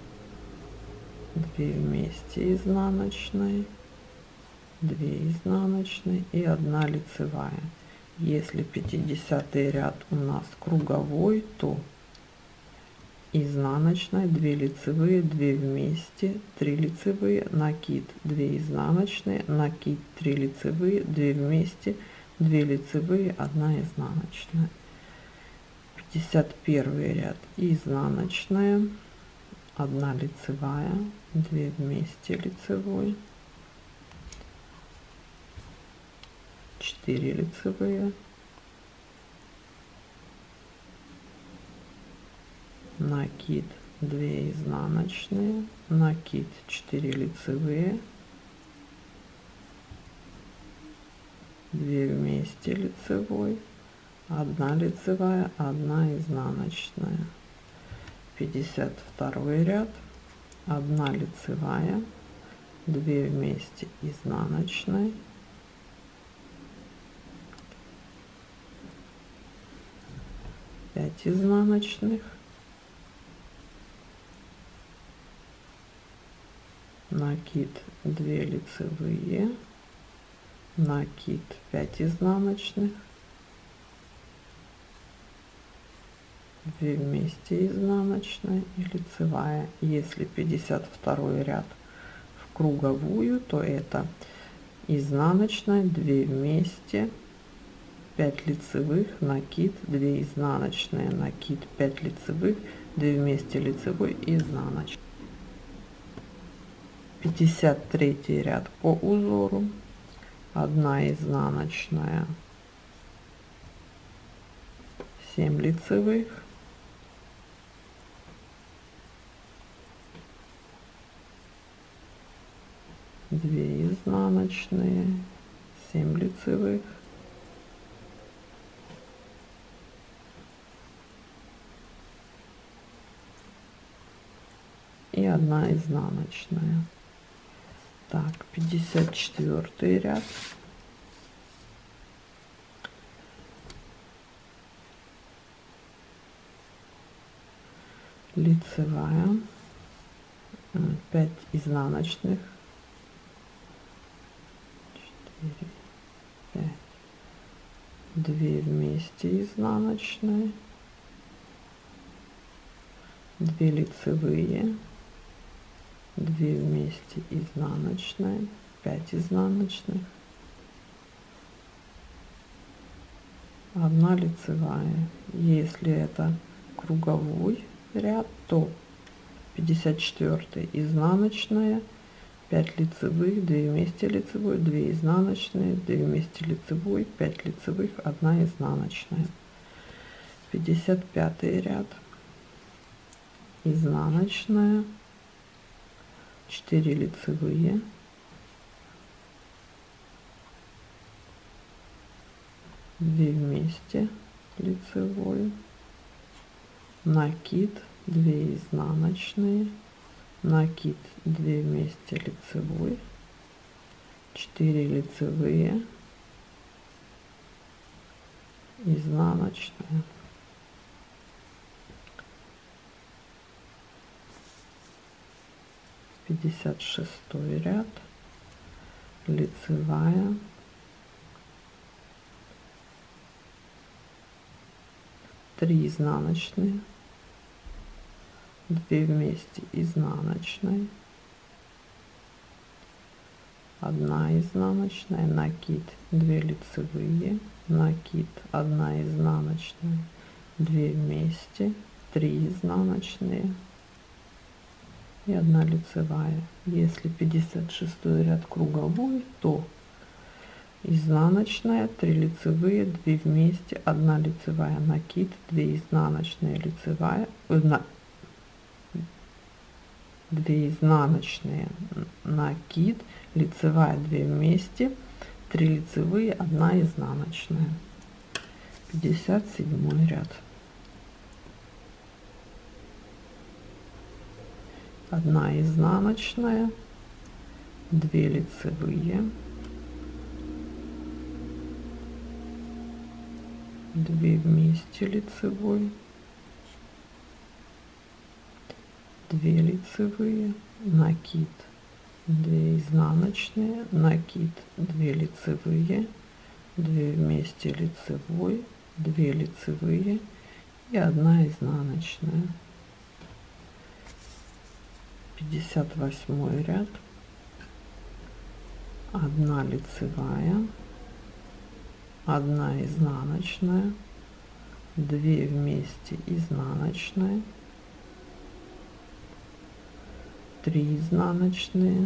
2 вместе изнаночной, 2 изнаночные и 1 лицевая. Если 50 ряд у нас круговой, то изнаночная, 2 лицевые, 2 вместе, 3 лицевые, накид, 2 изнаночные, накид, 3 лицевые, 2 вместе, 2 лицевые, 1 изнаночная. 51 ряд, изнаночная, 1 лицевая, 2 вместе лицевой, 4 лицевые, накид, 2 изнаночные, накид, 4 лицевые, 2 вместе лицевой, 1 лицевая, 1 изнаночная. 52 ряд, 1 лицевая, 2 вместе изнаночной, 5 изнаночных, накид 2 лицевые, накид 5 изнаночных, 2 вместе изнаночная и лицевая. Если 52 ряд в круговую, то это изнаночная, 2 вместе, 5 лицевых, накид 2 изнаночные, накид 5 лицевых, 2 вместе лицевой и изнаночной. 53 ряд по узору, 1 изнаночная, 7 лицевых, 2 изнаночные, 7 лицевых, и 1 изнаночная. Так, 54 ряд. Лицевая, 5 изнаночных, 4, 5, 2 вместе изнаночные, 2 лицевые, 2 вместе изнаночные, 5 изнаночных, 1 лицевая. Если это круговой ряд, то 54 изнаночная, 5 лицевых, 2 вместе лицевой, 2 изнаночные, 2 вместе лицевой, 5 лицевых, 1 изнаночная. 55 ряд, изнаночная, 4 лицевые, 2 вместе лицевой, накид 2 изнаночные, накид 2 вместе лицевой, 4 лицевые, изнаночная, 56 ряд, лицевая, 3 изнаночные, 2 вместе изнаночной, 1 изнаночная, накид 2 лицевые, накид 1 изнаночная, 2 вместе, 3 изнаночные и 1 лицевая. Если 56 ряд круговой, то изнаночная, 3 лицевые, 2 вместе, 1 лицевая, накид 2 изнаночные, лицевая, 2 изнаночные, накид, лицевая, 2 вместе, 3 лицевые, 1 изнаночная. 57 ряд, 1 изнаночная, 2 лицевые, 2 вместе лицевой, 2 лицевые, накид 2 изнаночные, накид 2 лицевые, 2 вместе лицевой, 2 лицевые и 1 изнаночная. 58 ряд, 1 лицевая, 1 изнаночная, 2 вместе изнаночная, 3 изнаночные,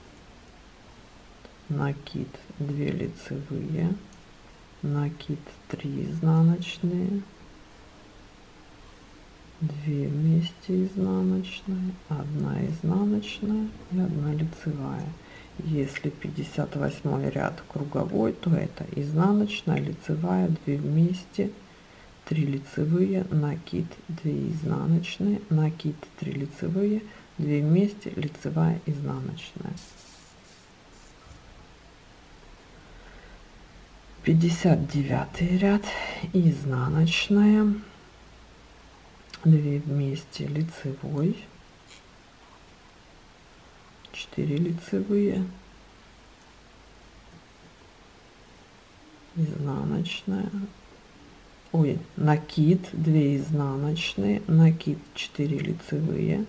накид 2 лицевые, накид 3 изнаночные, 2 вместе изнаночная, 1 изнаночная и 1 лицевая. Если 58 ряд круговой, то это изнаночная, лицевая, 2 вместе, 3 лицевые, накид 2 изнаночные, накид 3 лицевые, 2 вместе, лицевая, изнаночная. 59 ряд, изнаночная, 2 вместе, лицевой, 4 лицевые, изнаночная, ой, накид, 2 изнаночные, накид, 4 лицевые,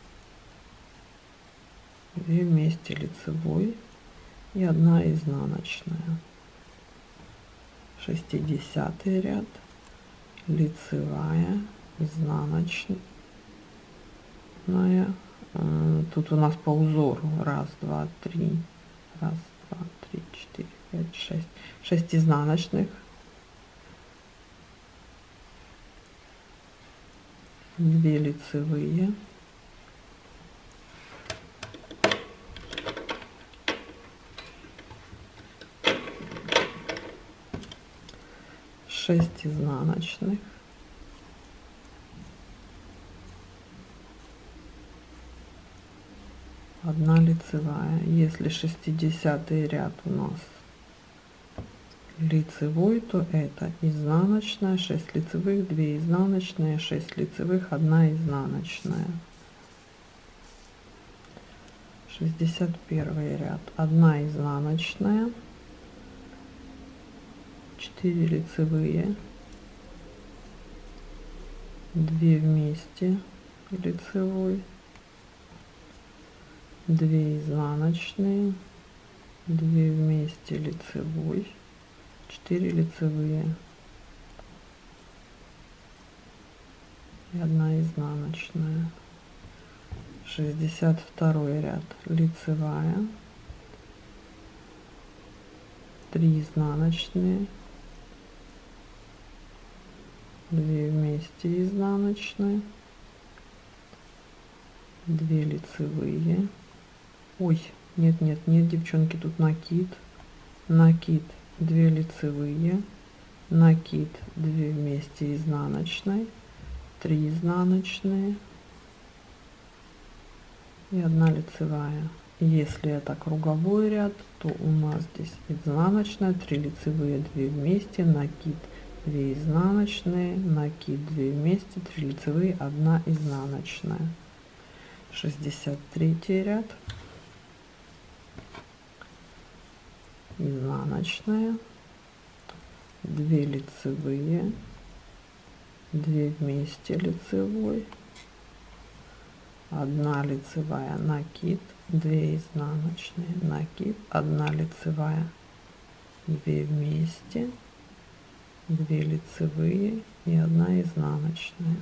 2 вместе, лицевой и 1 изнаночная. 60 ряд, лицевая, изнаночная. Тут у нас по узору 1, 2, 3, 1, 2, 3, 4, 5, 6, 6 изнаночных, 2 лицевые, 6 изнаночных, 1 лицевая. Если 60 ряд у нас лицевой, то это изнаночная, 6 лицевых, 2 изнаночные, 6 лицевых, 1 изнаночная. 61 ряд, 1 изнаночная, 4 лицевые, 2 вместе, лицевой, 2 изнаночные, 2 вместе, лицевой, 4 лицевые и 1 изнаночная. 62 ряд, лицевая, 3 изнаночные, 2 вместе, изнаночные, 2 лицевые. Ой, нет, девчонки, тут накид, накид, 2 лицевые, накид, 2 вместе, изнаночной, 3 изнаночные и 1 лицевая. Если это круговой ряд, то у нас здесь изнаночная, 3 лицевые, 2 вместе, накид, 2 изнаночные, накид, 2 вместе, 3 лицевые, 1 изнаночная. 63 ряд, изнаночная, 2 лицевые, 2 вместе, лицевой, 1 лицевая, накид, 2 изнаночные, накид, 1 лицевая, 2 вместе, 2 лицевые и 1 изнаночная.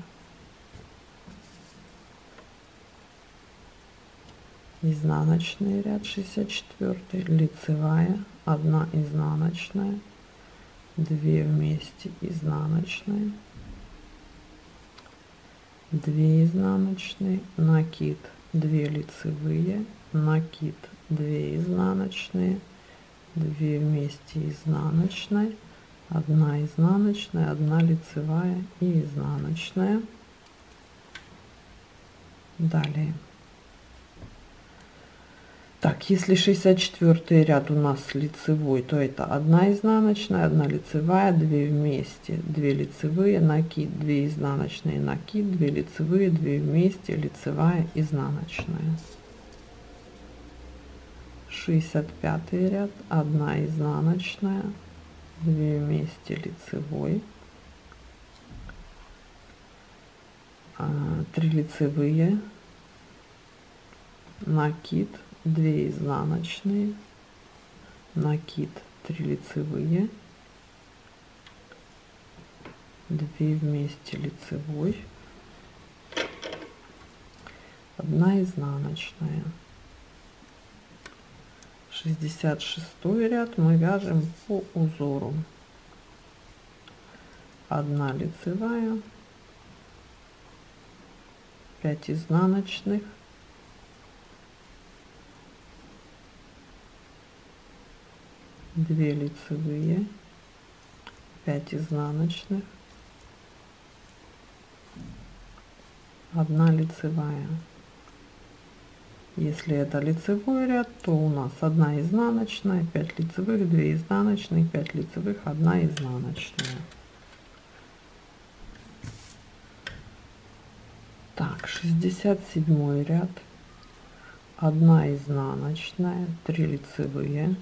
Изнаночный ряд, 64, лицевая, 1 изнаночная, 2 вместе, изнаночная, 2 изнаночные, накид, 2 лицевые, накид, 2 изнаночные, 2 вместе, изнаночная, 1 изнаночная, 1 лицевая и изнаночная. Далее. Так, если 64 ряд у нас лицевой, то это 1 изнаночная, 1 лицевая, 2 вместе, 2 лицевые, накид, 2 изнаночные, накид, 2 лицевые, 2 вместе, лицевая, изнаночная. 65 ряд, 1 изнаночная, 2 вместе, лицевой, 3 лицевые, накид, 2 изнаночные, накид, 3 лицевые, 2 вместе, лицевой, 1 изнаночная. 66 ряд мы вяжем по узору. 1 лицевая, 5 изнаночных, 2 лицевые, 5 изнаночных, 1 лицевая, Если это лицевой ряд, то у нас 1 изнаночная, 5 лицевых, 2 изнаночные, 5 лицевых, 1 изнаночная. Так, 67 ряд, 1 изнаночная, 3 лицевые,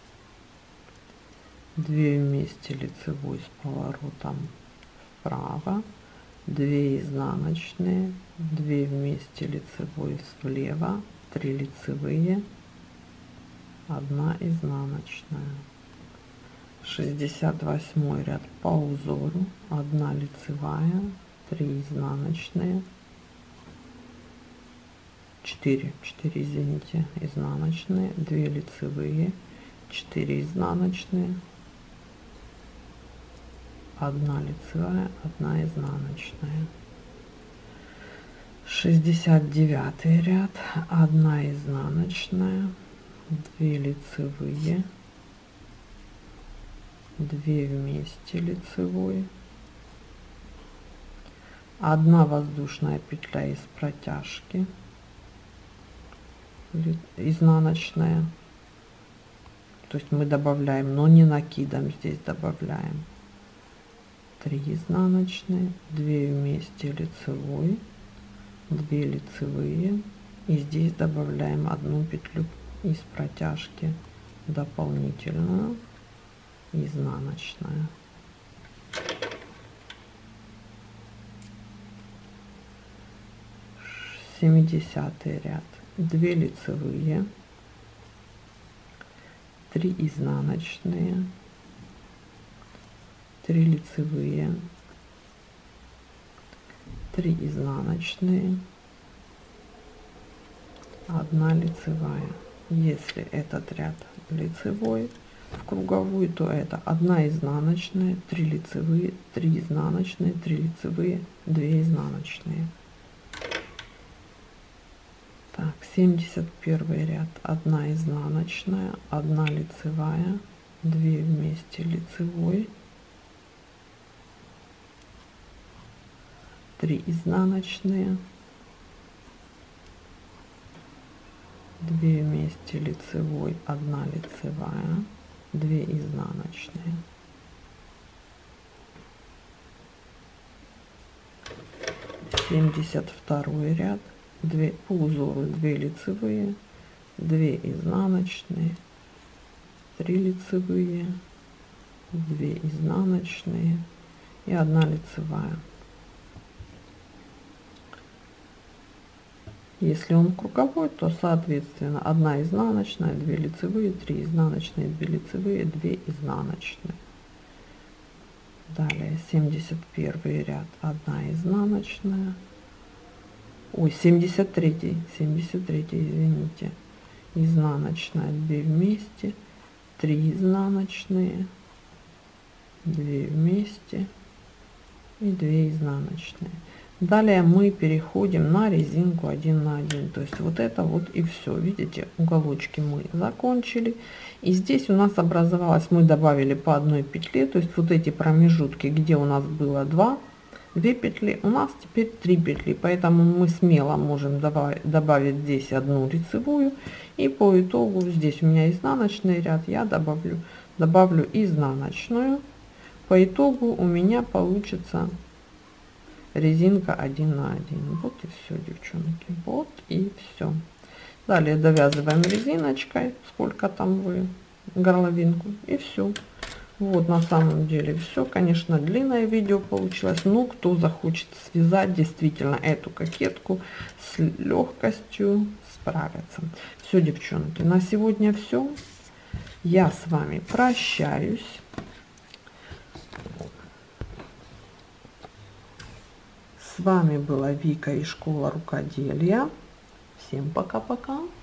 2 вместе лицевой с поворотом вправо, 2 изнаночные, 2 вместе лицевой влево, 3 лицевые, 1 изнаночная. 68 ряд по узору, 1 лицевая, 3 изнаночные, 4 извините, изнаночные, 2 лицевые, 4 изнаночные, 1 лицевая, 1 изнаночная. 69 ряд, 1 изнаночная, 2 лицевые, 2 вместе лицевой, 1 воздушная петля из протяжки, изнаночная, то есть мы добавляем, но не накидом, здесь добавляем 3 изнаночные, 2 вместе лицевой, 2 лицевые, и здесь добавляем 1 петлю из протяжки дополнительную, изнаночная. 70 ряд, 2 лицевые, 3 изнаночные, 3 лицевые, 3 изнаночные, 1 лицевая. Если этот ряд лицевой в круговую, то это 1 изнаночная, 3 лицевые, 3 изнаночные, 3 лицевые, 2 изнаночные. Так, 71 ряд, 1 изнаночная, 1 лицевая, 2 вместе лицевой, 3 изнаночные, 2 вместе лицевой, 1 лицевая, 2 изнаночные. 72 ряд, 2 по узору, 2 лицевые, 2 изнаночные, 3 лицевые, 2 изнаночные и 1 лицевая. Если он круговой, то соответственно 1 изнаночная, 2 лицевые, 3 изнаночные, 2 лицевые, 2 изнаночные. Далее 71 ряд, 1 изнаночная, ой, 73 извините, изнаночная, 2 вместе, 3 изнаночные, 2 вместе и 2 изнаночные. Далее мы переходим на резинку 1 на 1, то есть вот это вот и все. Видите, уголочки мы закончили, и здесь у нас образовалось, мы добавили по 1 петле, то есть вот эти промежутки, где у нас было 2 петли, у нас теперь 3 петли, поэтому мы смело можем добавить здесь 1 лицевую, и по итогу здесь у меня изнаночный ряд, я добавлю изнаночную. По итогу у меня получится резинка 1 на 1. Вот и все, девчонки, вот и все. Далее довязываем резиночкой, сколько там вы, горловинку, и все. Вот на самом деле все. Конечно, длинное видео получилось, но кто захочет связать действительно эту кокетку, с легкостью справится. Все, девчонки, на сегодня все. Я с вами прощаюсь. С вами была Вика и школа рукоделия. Всем пока-пока.